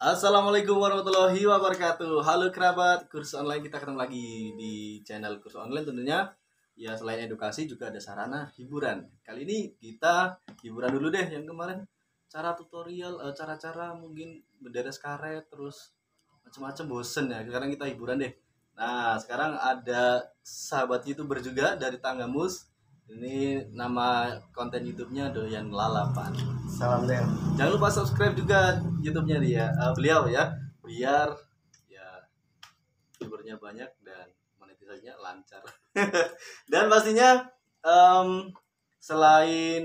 Assalamualaikum warahmatullahi wabarakatuh. Halo kerabat kurs online, kita ketemu lagi di channel kurs online tentunya. Ya selain edukasi juga ada sarana hiburan. Kali ini kita hiburan dulu deh. Yang kemarin cara tutorial, cara-cara mungkin menderes karet terus macam-macam bosen ya. Sekarang kita hiburan deh. Nah sekarang ada sahabat youtuber juga dari Tanggamus. Ini nama konten YouTube-nya Doyan Lalapan. Salam Del. Jangan lupa subscribe juga YouTube-nya dia, beliau ya, biar ya viewernya banyak dan monetisasinya lancar. Dan pastinya selain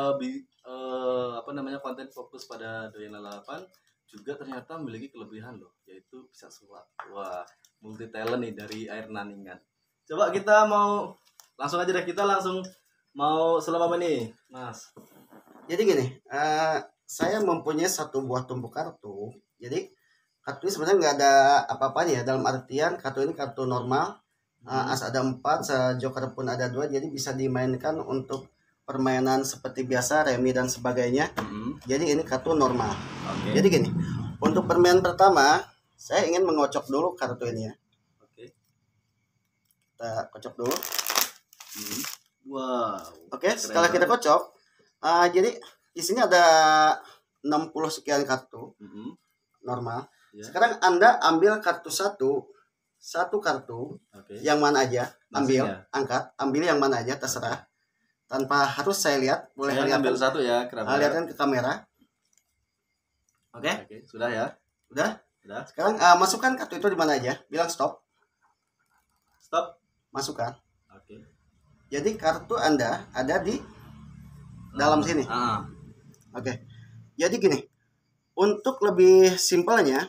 konten fokus pada Doyan Lalapan, juga ternyata memiliki kelebihan loh, yaitu bisa sulap. Wah, multi talent nih dari air naningan. Coba kita mau langsung aja deh, kita langsung mau sulap apa nih, Mas? Jadi gini, saya mempunyai satu buah tumpuk kartu. Jadi kartu ini sebenarnya nggak ada apa-apanya ya. Dalam artian kartu ini kartu normal. As ada 4, joker pun ada 2. Jadi bisa dimainkan untuk permainan seperti biasa, remi dan sebagainya. Jadi ini kartu normal. Okay. Jadi gini, untuk permainan pertama, saya ingin mengocok dulu kartu ini ya. Oke. Kita kocok dulu. Wow. Oke, setelah kita kocok, jadi di sini ada 60 sekian kartu normal. Yeah. Sekarang Anda ambil kartu satu kartu, yang mana aja, ambil, angkat, ambil yang mana aja, terserah. Tanpa harus saya lihat, boleh saya lihat ambil satu ya, lihatkan ke kamera. Oke, sudah ya. Udah. Sekarang masukkan kartu itu di mana aja, bilang stop. Stop. Masukkan. Oke. Jadi kartu Anda ada di dalam sini. Oke. Jadi gini, untuk lebih simpelnya,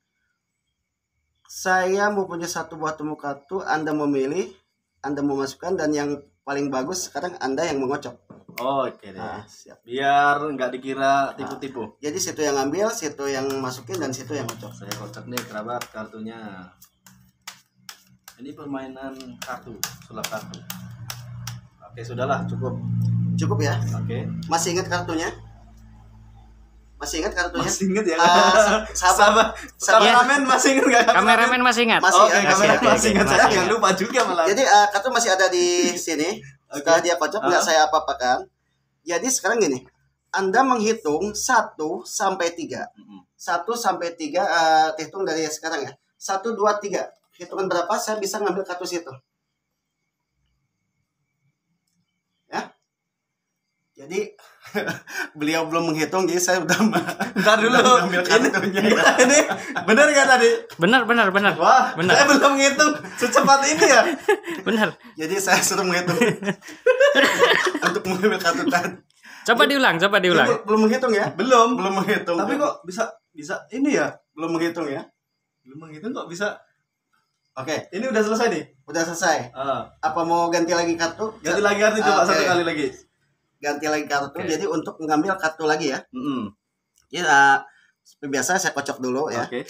saya mempunyai satu buah tumpuk kartu, Anda memilih, Anda memasukkan, dan yang paling bagus sekarang Anda yang mengocok. Oke deh. Siap. Biar nggak dikira tipu-tipu. Jadi situ yang ambil, situ yang masukin, dan situ yang ngocok. Saya kocok nih kerabat kartunya. Ini permainan kartu, sulap kartu. Oke, sudahlah, cukup. Cukup ya? Oke. Masih ingat kartunya? Masih ingat kartunya? Masih ingat ya? Sahabat kameramen masih ingat nggak? Kameramen masih ingat. Masih Oke, kameramen masih ingat. Saya masih yang lupa juga malah. Jadi kartu masih ada di sini. Setelah dia kocok, nggak saya apa-apakan. Jadi sekarang gini, Anda menghitung 1 sampai 3. 1 sampai 3, hitung dari sekarang ya. 1, 2, 3. Hitungan berapa saya bisa ngambil kartu situ. Jadi beliau belum menghitung, jadi saya udah Bentar dulu. ambil kartunya. Ini benar nggak tadi? Benar. Wah, Benar. saya belum menghitung secepat ini ya. Benar. Jadi saya suruh menghitung untuk mengambil kartu tadi. Coba diulang. Belum menghitung ya? Belum menghitung. Tapi kok bisa ini ya? Belum menghitung ya? Belum menghitung kok bisa. Oke, Ini udah selesai nih. udah selesai. Apa mau ganti lagi kartu? Ganti lagi kartu, coba Oke. satu kali lagi. Ganti lagi kartu. Oke. Jadi untuk mengambil kartu lagi ya. Ya, seperti biasa saya kocok dulu ya. Oke.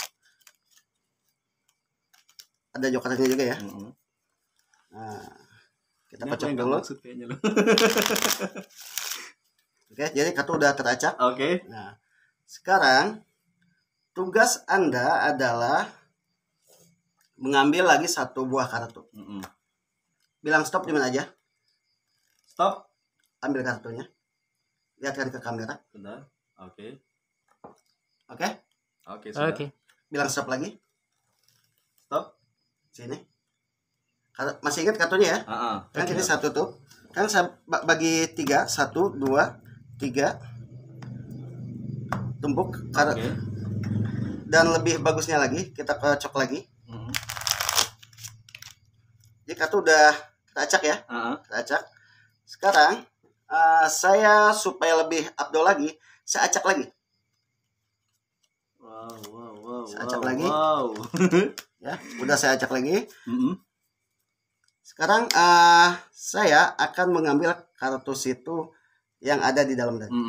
Ada jokernya juga ya. Nah, kita Ini apa kocok yang nggak dulu. maksud kayaknya lo. Oke, jadi kartu udah teracak. Oke. Nah, sekarang tugas Anda adalah mengambil lagi satu buah kartu. Bilang stop di mana aja. Stop. Ambil kartunya. Lihatkan ke kamera. Bentar. Oke. Oke. Oke, sudah. Oke. Bilang stop lagi. Stop. Sini. Masih ingat kartunya ya? Kan ini satu tuh. Kan saya bagi 3. 1, 2, 3. Tumpuk. Oke. Dan lebih bagusnya lagi, kita kocok lagi. Jadi kartu udah teracak ya? Teracak. Sekarang saya supaya lebih abdol lagi, saya acak lagi. Wow. Saya acak lagi. Wow. Ya, udah saya acak lagi. Sekarang saya akan mengambil kartu situ yang ada di dalam tadi.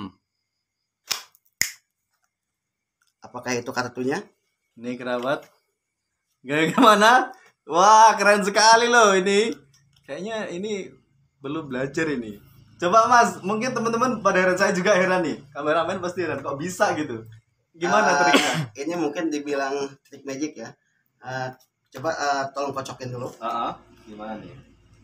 Apakah itu kartunya? Ini kerabat. Gimana? Wah, keren sekali loh ini. Kayaknya ini belum belajar ini. Coba Mas, mungkin teman-teman pada heran, saya juga heran nih. Kameramen pasti heran kok bisa gitu. Gimana triknya? Ini mungkin dibilang trik magic ya. Coba tolong kocokin dulu. Gimana nih?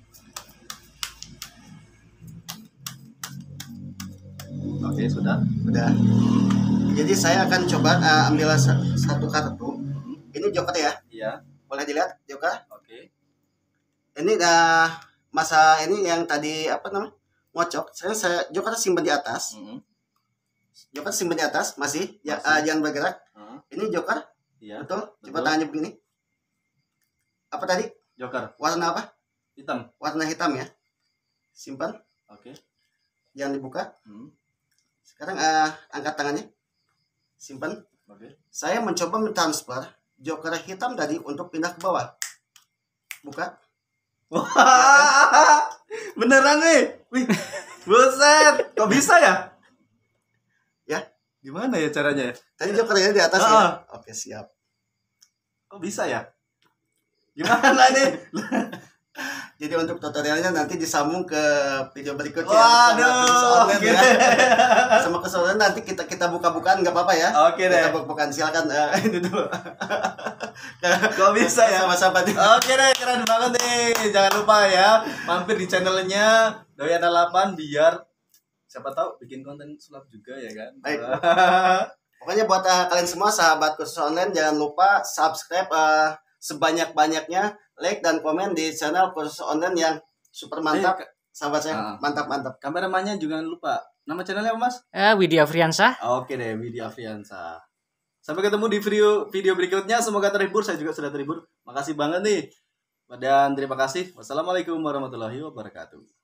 Oke, sudah. Udah. Jadi saya akan coba ambil satu kartu. Ini joker ya. Iya. Boleh dilihat joker? Oke. Ini masa ini yang tadi apa namanya? Ngocok. Saya joker simpan di atas. Joker simpan di atas masih. Ya, jangan bergerak. Ini joker. Iya. Betul. Coba tangannya begini. Apa tadi? Joker. Warna apa? Hitam. Warna hitam ya. Simpan. Oke. Jangan dibuka. Sekarang angkat tangannya. Simpan. Oke. Saya mencoba mentransfer joker hitam tadi untuk pindah ke bawah. Buka. Wah, beneran nih. Wih, buset. Kok bisa ya? Ya. Gimana ya caranya? Tadi jokernya di atas ya. Oke, siap. Kok bisa ya? Gimana nih? Jadi untuk tutorialnya nanti disambung ke video berikutnya. Waduh. Oke. Sama keseluruhan nanti kita buka-bukaan nggak apa-apa ya. Oke deh. Kita buka-bukaan silakan ini dulu. Kok bisa ya? Sama-sama. Oke deh, keren banget nih. Jangan lupa ya, mampir di channelnya Doyana 8 biar siapa tahu bikin konten sulap juga ya kan. Baik. Pokoknya buat kalian semua sahabat kursus online jangan lupa subscribe sebanyak-banyaknya, like dan komen di channel kursus online yang super mantap. Sahabat saya, mantap. Kameramannya juga jangan lupa. Nama channelnya apa, Mas? Widya Afriansa. Oke deh, Widya Afriansa. Sampai ketemu di video berikutnya. Semoga terhibur. Saya juga sudah terhibur. Makasih banget nih. Dan terima kasih. Wassalamualaikum warahmatullahi wabarakatuh.